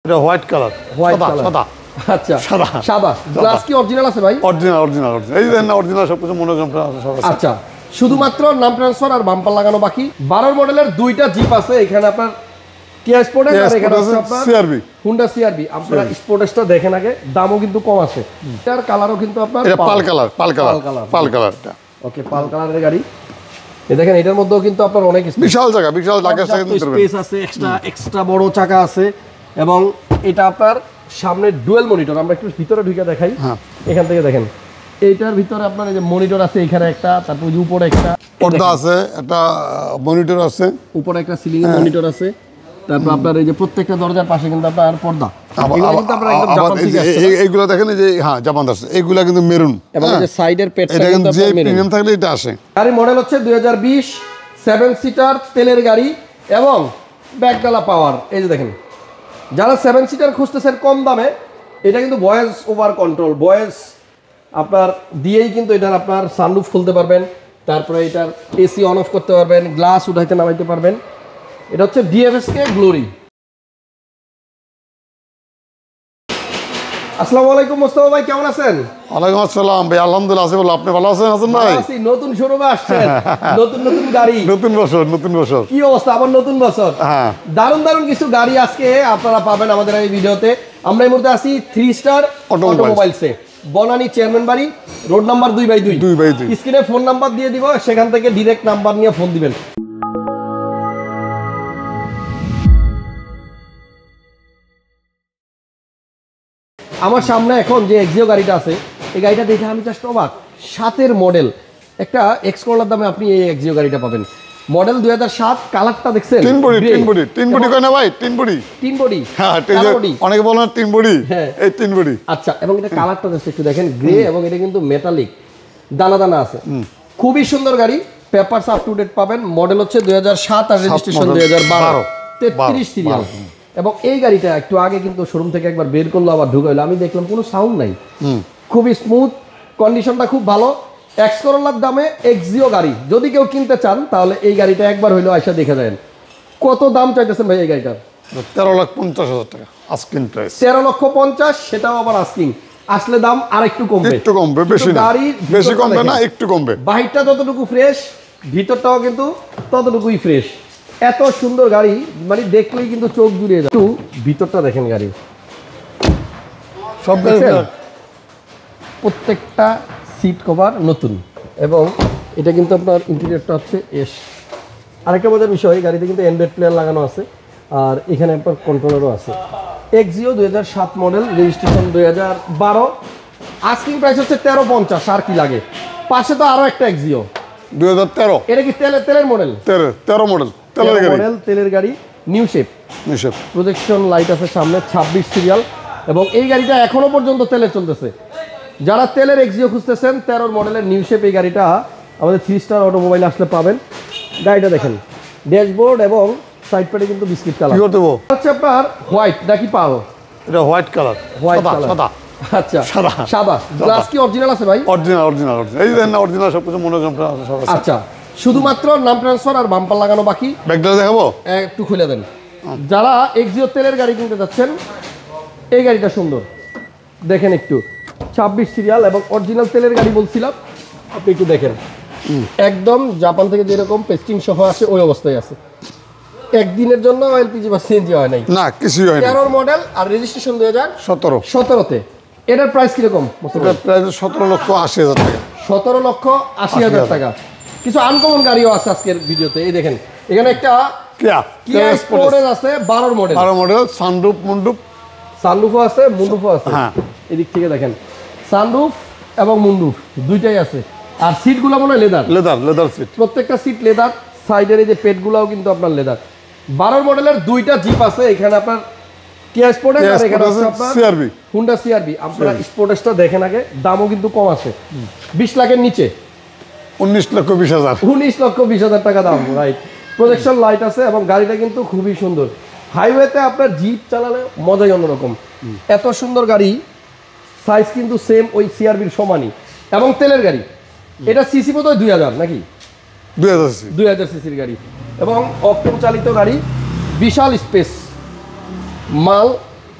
এটা white colour, সাদা। আচ্ছা, সাদা। গ্লাস কি অরিজিনাল আছে ভাই? অরিজিনাল। এই যে না অরিজিনাল সবকিছু মনোগ্রাম সব আছে। আচ্ছা, শুধুমাত্র নাম ট্রান্সফার আর বাম্পার লাগানো বাকি। 12 মডেলের দুইটা জিপ আছে এখানে আপনার কিয়া স্পোর্টেজ আর এখানে আছে আপনার সিআরবি, হুন্ডা সিআরবি। আপনারা স্পোর্টেজটা দেখেন আগে, দামও কিন্তু কম আছে। এটার কালারও কিন্তু আপনার এটা পাল কালারটা। ওকে, পাল কালারের গাড়ি। এই দেখেন এটার মধ্যেও কিন্তু আপনার অনেক বিশাল জায়গা স্পেস আছে, এক্সট্রা বড় চাকা আছে এবং এটা আপনার সামনে ডুয়েল মনিটর। আমরা একটু ভিতরে ঢুকে দেখাই। এখান থেকে দেখেন এইটার ভিতরে আপনার এই যে মনিটর আছে, এখানে একটা, তারপর উপরে একটা পর্দা আছে, একটা মনিটর আছে, উপরে একটা সিলিং এর মনিটর আছে। তারপর আপনার এই যে প্রত্যেকটা দরজার পাশে কিন্তু আপনার পর্দা। এইগুলো দেখেন এই যে জাপান আছে, এইগুলা কিন্তু মেরুন এবং এই যে সাইডের পেটটা কিন্তু যে প্রিমিয়াম থাকলে এটা আসে। গাড়ির মডেল হচ্ছে 2020, 7 সিটার তেলের গাড়ি এবং ব্যাকডালা পাওয়ার। এই যে দেখেন, যারা 7 সিটার খুঁজতেছেন কম দামে, এটা কিন্তু ভয়েস ওভার কন্ট্রোল, ভয়েস আপনার দিয়েই কিন্তু এটার আপনার সানরুফ খুলতে পারবেন, তারপরে এটার এসি অন অফ করতে পারবেন, গ্লাস উঠাইতে নামাইতে পারবেন। এটা হচ্ছে ডিএফএসকে গ্লোরি। আসসালামু আলাইকুম মোস্তফা ভাই, কেমন আছেন? ওয়ালাইকুম আসসালাম ভাই, আলহামদুলিল্লাহ আছি। বলো, আপনি ভালো আছেন হাসান ভাই? আছি। নতুন শোরুমে আসছেন, নতুন গাড়ি, নতুন বছর। কি অবস্থা? আবার নতুন বছর। হ্যাঁ, দারুণ কিছু গাড়ি আজকে আপনারা পাবেন আমাদের এই ভিডিওতে। আমরা এই মুহূর্তে আছি 3 স্টার অটোমোবাইলসে, বনানী চেয়ারম্যান বাড়ি, রোড নাম্বার 2/2। স্ক্রিনে ফোন নাম্বার দিয়ে দিব, সেখান থেকে ডিরেক্ট নাম্বার নিয়ে ফোন দিবেন। আমার সামনে এখন যে এক্সিও গাড়িটা আছে, এই গাড়িটা দেখে আমি জাস্ট অবাক। 7-এর মডেল একটা এক্স করলার দামে আপনি এই এক্সিও গাড়িটা পাবেন। মডেল 2007, কালারটা দেখছেন? তিন বডি কয় না ভাই? তিন বডি। হ্যাঁ, অনেকে বলেন তিন বডি, এই তিন বডি। আচ্ছা, এবং এটা কালারটা জাস্ট একটু দেখেন, গ্রে এবং এটা কিন্তু মেটালিক, দানা আছে। খুবই সুন্দর গাড়ি। পেপারস আপ টু ডেট পাবেন। মডেল হচ্ছে 2007 আর রেজিস্ট্রেশন 2012, 33 সিরিয়াল। এবং এই গাড়িটা একটু আগে কিন্তু শোরুম থেকে একবার বের করলো, আবার ঢুকাইলো। আমি দেখলাম কোনো সাউন্ড নাই, খুবই স্মুথ, কন্ডিশনটা খুব ভালো। এক্স করোলার দামে এক্সিও গাড়ি যদি কেউ কিনতে চান, তাহলে এই গাড়িটা একবার হইলেও আইসা দেখে যাবেন। কত দাম চাইতেছেন ভাই এই গাড়িটার? 13,50,000 টাকা আস্কিং প্রাইস। 13,50,000, সেটাও আবার আস্কিং। আসলে দাম আর একটু কমবে, বেশি না, বেশি কমবে না, একটু কমবে। বাহিরটা যতটুকু ফ্রেশ, ভিতরটাও কিন্তু ততটুকুই ফ্রেশ। এত সুন্দর গাড়ি, মানে দেখলেই কিন্তু চোখ জুড়িয়ে যায়। একটু ভিতরটা দেখেন গাড়ি, সব প্রত্যেকটা সিট কভার নতুন। এবং এটা কিন্তু আপনার ইন্টেরিয়রটা হচ্ছে এস। আরেকটা মজার বিষয়, গাড়িতে কিন্তু অ্যান্ড্রয়েড প্লেয়ার লাগানো আছে, আর এখানে আপনার কন্ট্রোলারও আছে। Axio 2007 model, registration 2012। Asking price হচ্ছে 13,50,000। আর কি লাগে? পাশে তো আরো একটা এক্সিও 2013। এটা কি তেলের মডেল? 13 মডেল তেলের গাড়ি, নিউ শেপ। প্রজেকশন লাইট আছে সামনে, 26 সিরিয়াল। এবং এই গাড়িটা এখনো পর্যন্ত তেলে চলতেছে। যারা তেলের এক্সিও খুঁজতেছেন, 13 মডেলের নিউ শেপ, এই গাড়িটা আমাদের 3 স্টার অটোমোবাইল আসলে পাবেন। গাড়িটা দেখেন, ড্যাশবোর্ড এবং সাইড প্যাডে কিন্তু বিস্কিট কালার। হচ্ছে আপনার হোয়াইট নাকি পাল? এটা হোয়াইট কালার, সাদা। আচ্ছা, সাদা। গ্লাস কি অরিজিনাল আছে ভাই? অরিজিনাল। এই যে না অরিজিনাল সবকিছু মনোগ্রাম সব আছে। আচ্ছা, শুধুমাত্র নাম ট্রান্সফার আর বাম্পার লাগানো বাকি। ব্যাকডালা দেখাবো, একটু খুলে দেন। যারা এক্সিও তেলের গাড়ি কিনতে যাচ্ছেন, এই গাড়িটা সুন্দর দেখেন একটু, 26 সিরিয়াল এবং অরিজিনাল তেলের গাড়ি বলছিলাম। আপনি একটু দেখেন, একদম জাপান থেকে যেরকম পেস্টিং সহ আছে ওই অবস্থায় আছে। একদিনের জন্য এলপিজি বা সিএনজি হয় নাই, না কিছুই হয় না। 13 মডেল আর রেজিস্ট্রেশন 2017তে। এটার প্রাইস কিরকম? প্রাইস 17,80,000 টাকা। 17,80,000 টাকা। কিছু আনকমন গাড়িও আছে আজকের ভিডিওতে। এই দেখেন, এখানে একটা কিয়া স্পোর্টেজ আছে, 12 মডেল, সানরুফও আছে, মুন্ডুফও আছে। হ্যাঁ, এদিক থেকে দেখেন, সানরুফ এবং মুন্ডুফ দুইটাই আছে। আর সিটগুলো মনে হয় লেদার সিট, প্রত্যেকটা সিট লেদার। সাইডের এই যে পেটগুলোও কিন্তু আপনার লেদার। 12 মডেলের দুইটা জিপ আছে এখানে আপনার, কিয়া স্পোর্টেজ আর এখানে আছে আপনার সিআরবি, হুন্ডা সিআরবি। আপনারা স্পোর্টেজটা দেখেন আগে, দামও কিন্তু কম আছে, 20 লাখের নিচে, 19,20,000 টাকা দাম। রাইট, প্রজেকশন লাইট আছে এবং গাড়িটা কিন্তু খুবই সুন্দর। হাইওয়েতে আপনার জিপ চালালে মজাই অন্যরকম। এত সুন্দর গাড়ি, সাইজ কিন্তু সেম ওই সিআরবির সমানই এবং তেলের গাড়ি। এটা সিসি বোধহয় 2000 নাকি? 2000 সিসির গাড়ি এবং অকটেন চালিত গাড়ি, বিশাল স্পেস, মাল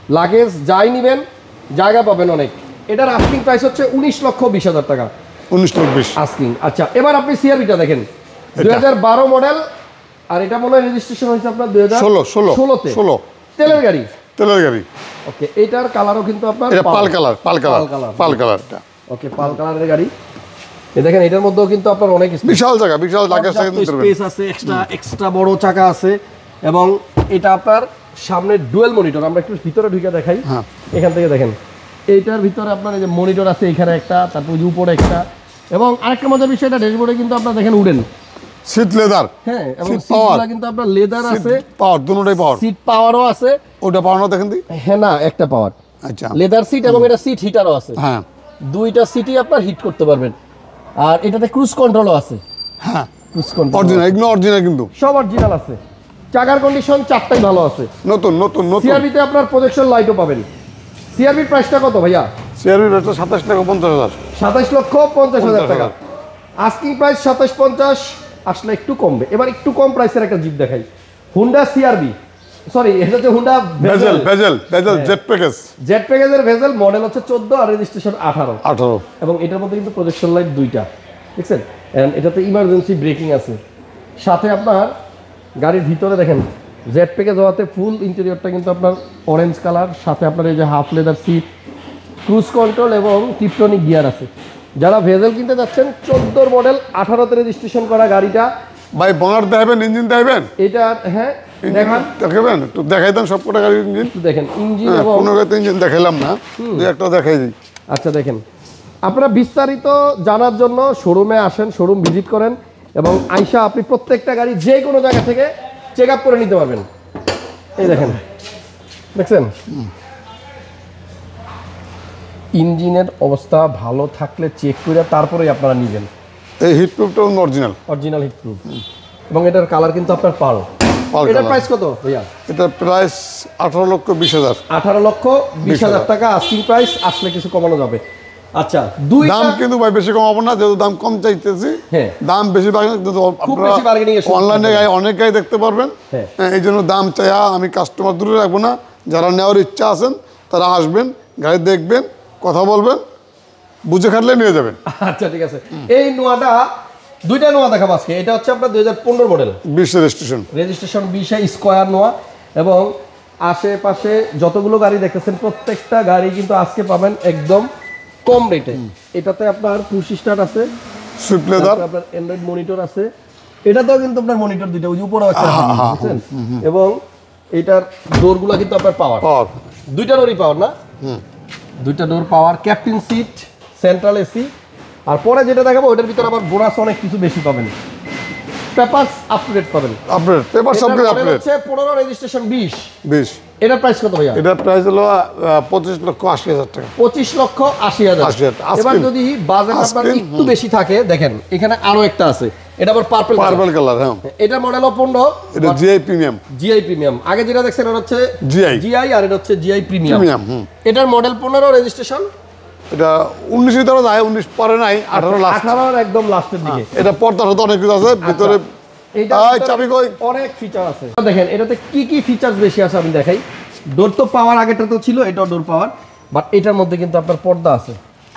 লাগেজ যাই নেবেন জায়গা পাবেন অনেক। এটার আস্কিং প্রাইস হচ্ছে 19,20,000 টাকা। 19,20,000 আস্কিং। আচ্ছা, এবার আপনি সিআরবিটা দেখেন, 2012 মডেল, আর এটা মনে হয় রেজিস্ট্রেশন হয়েছে আপনার 2016-তে। তেলের গাড়ি। ওকে, এটার কালারও কিন্তু আপনার পাল কালারটা। ওকে, পাল কালারের গাড়ি। দেখেন এটার মধ্যেও কিন্তু আপনার অনেক বিশাল জায়গা, বিশাল স্পেস আছে, এক্সট্রা বড় চাকা আছে, এবং এটা আপনার সামনে ডুয়েল মনিটর। আমরা একটু ভিতরে ঢুকে দেখাই, এখান থেকে দেখেন এইটার ভিতরে আপনার এই যে মনিটর আছে, এখানে একটা, তারপর উপরে একটা, এবং আরেকটা মজার বিষয়, এটা ড্যাশবোর্ডে কিন্তু আপনার দেখেন উডেন সিট লেদার। হ্যাঁ, এবং সিটগুলো কিন্তু আপনার লেদার আছে, পাওয়ার দুটোই পাওয়ার, সিট পাওয়ারও আছে। ওটা পাওয়ার না দেখেন দি? হ্যাঁ, না একটা পাওয়ার। আচ্ছা, লেদার সিট, এবং এটা সিট হিটারও আছে। হ্যাঁ, দুইটা সিটই আপনার হিট করতে পারবেন। আর এটাতে ক্রুজ কন্ট্রোলও আছে। হ্যাঁ, ক্রুজ কন্ট্রোল অরিজিনাল, এগুলো অরিজিনাল, কিন্তু সব অরিজিনাল আছে। চাকার কন্ডিশন চারটাই ভালো আছে, নতুন। সিআরবিতে আপনার প্রজেকশন লাইটও পাবেন। সিআরবির প্রাইসটা কত ভাইয়া? সিআরবির প্রাইসটা 27,50,000। 27,50,000 টাকা। আস্কিং প্রাইস 27,50,000, আসলে একটু কমবে। এবার একটু কম প্রাইসের একটা জিপ দেখাই, হুন্ডা সিআরবি, সরি এটা হচ্ছে হুন্ডা ভেজেল জেড প্যাকেজের ভেজেল, মডেল হচ্ছে 14 আর রেজিস্ট্রেশন 18, এবং এটার মধ্যে কিন্তু প্রজেকশন লাইট দুইটা, দেখছেন? এন্ড এটাতে ইমার্জেন্সি ব্রেকিং আছে। সাথে আপনার গাড়ির ভিতরে দেখেন জেড প্যাকেজ হওয়াতে ফুল ইন্টেরিয়রটা কিন্তু আপনার অরেঞ্জ কালার, সাথে আপনার এই যে half leather seat, cruise control এবং টিপটনিক গিয়ার আছে। যারা ভেজেল কিনতে যাচ্ছেন, 14 মডেল 18তে রেজিস্ট্রেশন করা গাড়িটা, ভাই বনার দেখাবেন, ইঞ্জিন দেখাবেন, এটা হ্যাঁ দেখাবেন, একটু দেখাই দেন সবকটা গাড়ির ইঞ্জিন। দেখেন ইঞ্জিন, এবং কোনো গাড়িতে ইঞ্জিন দেখাইলাম না, দুই একটা দেখাই দিই। আচ্ছা, দেখেন আপনারা বিস্তারিত জানার জন্য শোরুমে আসেন, শোরুম ভিজিট করেন, এবং আইসা আপনি প্রত্যেকটা গাড়ি যে কোনো জায়গা থেকে চেক আপ করে নিতে পারবেন। এই দেখেন, দেখছেন ইঞ্জিনের অবস্থা ভালো থাকলে চেক করে তারপরেই আপনারা নেবেন। এই হিটপ্রুফটা অরিজিনাল হিটপ্রুফ, এবং এটার কালার কিন্তু আপনার পাল। এটার প্রাইস কত ভাইয়া? এটার প্রাইস 18,20,000। 18,20,000 টাকা আস্কিং প্রাইস, আসলে কিছু কমানো যাবে। আচ্ছা, দাম কিন্তু ভাই বেশি কমাবো না, যেহেতু দাম কম চাইতেছি, দাম বেশি অনলাইনে অনেক গাড়ি দেখতে পারবেন, এই জন্য দাম চাইয়া আমি কাস্টমার দূরে রাখবো না। যারা নেওয়ার ইচ্ছা আছেন তারা আসবেন, গাড়ি দেখবেন, কথা বলবেন, বুঝে খাটলে নিয়ে যাবেন। আচ্ছা, ঠিক আছে। এই নোয়াটা, দুইটা নোয়া দেখাবো আজকে। এটা হচ্ছে আপনার 2015 মডেল, 20 রেজিস্ট্রেশন 20 স্কোয়ার নোয়া, এবং আশেপাশে যতগুলো গাড়ি দেখতেছেন প্রত্যেকটা গাড়ি কিন্তু আজকে পাবেন একদম কম রেটে। এটাতে আপনার পুশ স্টার্ট আছে, সুইফট লেদার, আপনার অ্যান্ড্রয়েড মনিটর আছে। এটাতেও কিন্তু আপনার মনিটর দুইটা, ওই উপরে আছে, বুঝছেন? এবং এটার ডোরগুলো কিন্তু আপনার পাওয়ার, দুইটা ডোরই পাওয়ার, না দুইটা door power, captain seat, central AC. আর পরে যেটা দেখাবো ওটার ভিতরে আবার বোনাস অনেক কিছু বেশি পাবেন, পেপারস আপডেট পাবেন। পেপারস আপডেট হচ্ছে 15, রেজিস্ট্রেশন 20। এটার প্রাইস কত ভাইয়া? এটার প্রাইস হলো 25,80,000 টাকা। 25,80,000। এবার যদি বাজেট আপনার একটু বেশি থাকে, দেখেন এখানে আরো একটা আছে, এটা আবার পার্পল কালার। হ্যাঁ, এটা মডেল 15, এটা জিআই প্রিমিয়াম। আগে যেটা দেখছেন এটা হচ্ছে জিআই, আর এটা হচ্ছে জিআই প্রিমিয়াম। এটার মডেল 15, রেজিস্ট্রেশন এটা 19 ধরে যায়, 19 পরে নাই, 18 একদম লাস্টের দিকে। এটা পর্দার সাথে অনেক কিছু আছে ভিতরে, চাবি কই, অনেক ফিচার আছে। দেখেন এটাতে কি কি ফিচারস বেশি আছে আমি দেখাই। ডোর তো পাওয়ার, আগেটা তো ছিল, এটাও ডোর পাওয়ার, বাট এটার মধ্যে কিন্তু আপনার পর্দা আছে,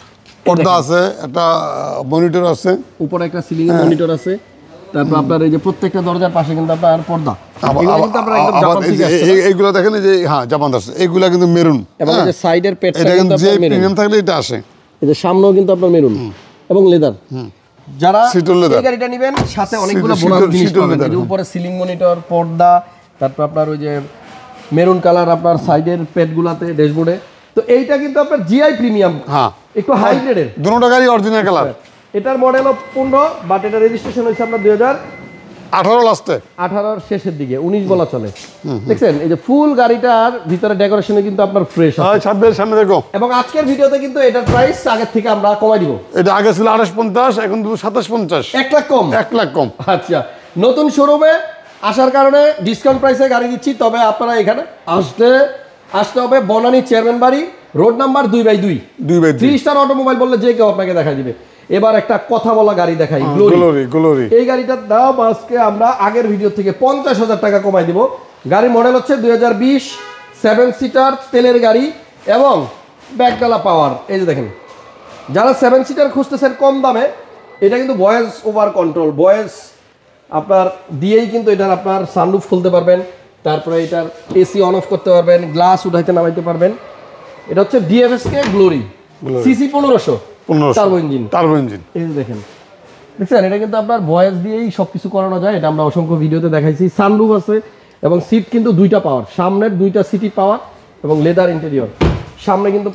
একটা মনিটর আছে, উপরে একটা সিলিং এর মনিটর আছে। তারপর আপনার এই যে প্রত্যেকটা দরজার পাশে কিন্তু আপনার পর্দা, এগুলো কিন্তু আপনারা একদম জাপান থেকে আসছে। এইগুলো দেখেন, এই যে হ্যাঁ জাপান আছে, এগুলা কিন্তু মেরুন, এবং এই যে সাইডের পেটটা কিন্তু যে প্রিমিয়াম থাকলে এটা আসে, এই যে সামনেও কিন্তু আপনার মেরুন এবং লেদার। যারা এই গাড়িটা নেবেন সাথে অনেকগুলো বোনাস জিনিস পাবেন, এই যে উপরে সিলিং মনিটর, পর্দা, তারপর আপনার ওই যে মেরুন কালার আপনার সাইডের পেটগুলাতে, ড্যাশবোর্ডে। তো এইটা কিন্তু আপনার জিআই প্রিমিয়াম, হ্যাঁ একটু হাই গ্রেডের, দুটো গাড়ি অরিজিনাল কালার। এটার মডেল 15, বাট এটা রেজিস্ট্রেশন হয়েছে আপনার 2018 লাস্টে, 18 শেষের দিকে, 19 বলা চলে। দেখছেন এই যে ফুল গাড়িটার ভিতরে ডেকোরেশনে কিন্তু আপনার ফ্রেশ আছে। সামনে দেখো। এবং আজকের ভিডিওতে কিন্তু এটার প্রাইস আগের থেকে আমরা কমাই দিব। এটা আগে ছিল 28,50, এখন 27,50, 1 লাখ কম, 1 লাখ কম। আচ্ছা, নতুন শোরুমে আসার কারণে ডিসকাউন্ট প্রাইসে গাড়ি দিচ্ছি। তবে আপনারা এখানে আসতে হবে বনানী চেয়ারম্যান বাড়ি, রোড নাম্বার 2/2, 3 স্টার অটোমোবাইল বললে যে কেউ আপনাকে দেখা দিবে। এবার একটা কথা বলা গাড়ি দেখাই, গ্লোরি। এই গাড়িটার দাম আজকে আমরা আগের ভিডিও থেকে 50,000 টাকা কমাই দিব। গাড়ির মডেল হচ্ছে 2020, 7 সিটার তেলের গাড়ি এবং ব্যাকডালা পাওয়ার। এই যে দেখেন, যারা 7 সিটার খুঁজতেছেন কম দামে, এটা কিন্তু ভয়েস ওভার কন্ট্রোল, ভয়েস আপনার দিয়েই কিন্তু এটার আপনার সানরুফ খুলতে পারবেন, তারপরে এটার এসি অন অফ করতে পারবেন, গ্লাস উঠাইতে নামাইতে পারবেন। এটা হচ্ছে DFSK Glory CC 1500 turbo engine. এই যে দেখেন, দেখছেন, এটা কিন্তু আপনার ভয়েস দিয়েই সবকিছু করানো যায়। এটা আমরা অসংখ্য ভিডিওতে দেখাইছি। সানরুফ আছে এবং সিট কিন্তু 2টা পাওয়ার, সামনের 2টা সিটি পাওয়ার এবং লেদার ইন্টেরিয়র। সামনে কিন্তু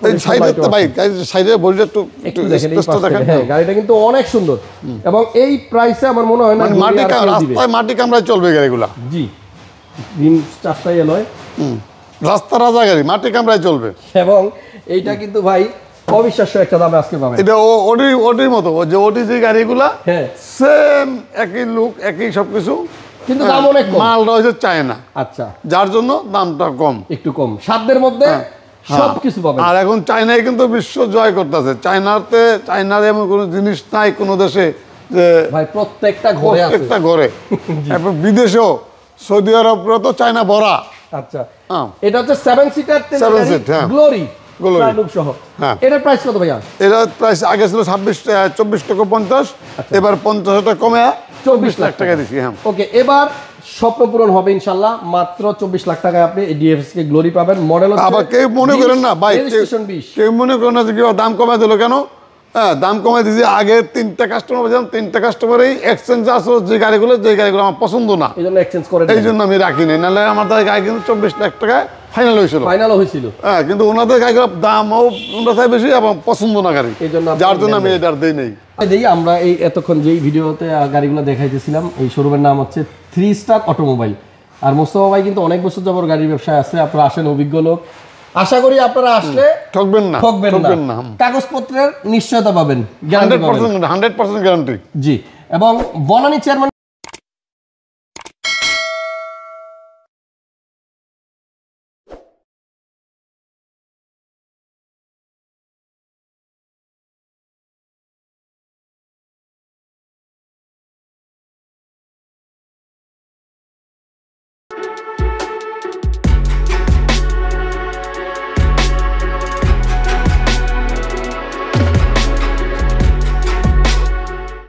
গাড়িটা কিন্তু অনেক সুন্দর এবং এই প্রাইসে আমার মনে হয় না মাটি কামড়ায় চলবে গাড়িগুলা। জি, রিম চারটাই এলয়, রাস্তা রাজা গাড়ি, মাটি কামড়ায় চলবে। এবং এইটা কিন্তু ভাই অবিশ্বাস্য একটা দামে আজকে পাবেন। এটা ওটির মতো, যে ওটি যে গাড়িগুলা সেম একই লুক, একই সবকিছু, কিন্তু দাম অনেক কম। মাল রয়েছে চায়না, আচ্ছা, যার জন্য দামটা কম, একটু কম, সাধ্যের মধ্যে সবকিছু পাবেন। আর এখন চায়নায় কিন্তু বিশ্ব জয় করতেছে। চায়নার এমন কোনো জিনিস নাই কোনো দেশে যে ভাই প্রত্যেকটা ঘরে এখন বিদেশেও, সৌদি আরবরা তো চায়না ভরা। আচ্ছা, এটা হচ্ছে 7 সিটার গ্লোরি সানরুফ সহ। এটার প্রাইস কত ভাইয়া? এটার প্রাইস আগে ছিল 24 টাকা 50, এবার 50 টাকা কমে 24 লাখ টাকা দিছি। হ্যাঁ, ওকে, এবার স্বপ্ন পূরণ হবে ইনশাআল্লাহ। মাত্র 24 লাখ টাকায় আপনি ডিএফএস কে গ্লোরি পাবেন। মডেল হচ্ছে, আবার কেউ মনে করেন না ভাই, কেউ মনে করেন না যে কি দাম কমায় দিল কেন। হ্যাঁ, দাম কমাই দিয়েছি। আগে 3টা কাস্টমার পেয়েছিলাম, 3টা কাস্টমারই এক্সচেঞ্জ আসলো, যে গাড়িগুলো আমার পছন্দ না, এই জন্য আমি রাখিনি। নাহলে আমার গাড়ি কিন্তু 24 লাখ টাকায় ফাইনাল হয়েছিল। হ্যাঁ, কিন্তু ওনাদের গাড়িগুলোর দামও ওনাদের বেশি এবং পছন্দ না গাড়ি, যার জন্য আমি এটার দিই নেই। আমরা এই এতক্ষণ যেই ভিডিওতে গাড়িগুলো দেখাইতেছিলাম, এই শোরুমের নাম হচ্ছে 3 স্টার অটোমোবাইল। আর মোস্তফা ভাই কিন্তু অনেক বছর যাবত গাড়ির ব্যবসায় আছে। আপনারা আসেন, অভিজ্ঞ লোক। আশা করি আপনারা আসলে ঠকবেন না, কাগজপত্রের নিশ্চয়তা পাবেন, 100% গ্যারান্টি। জি, এবং বনানী চেয়ারম্যান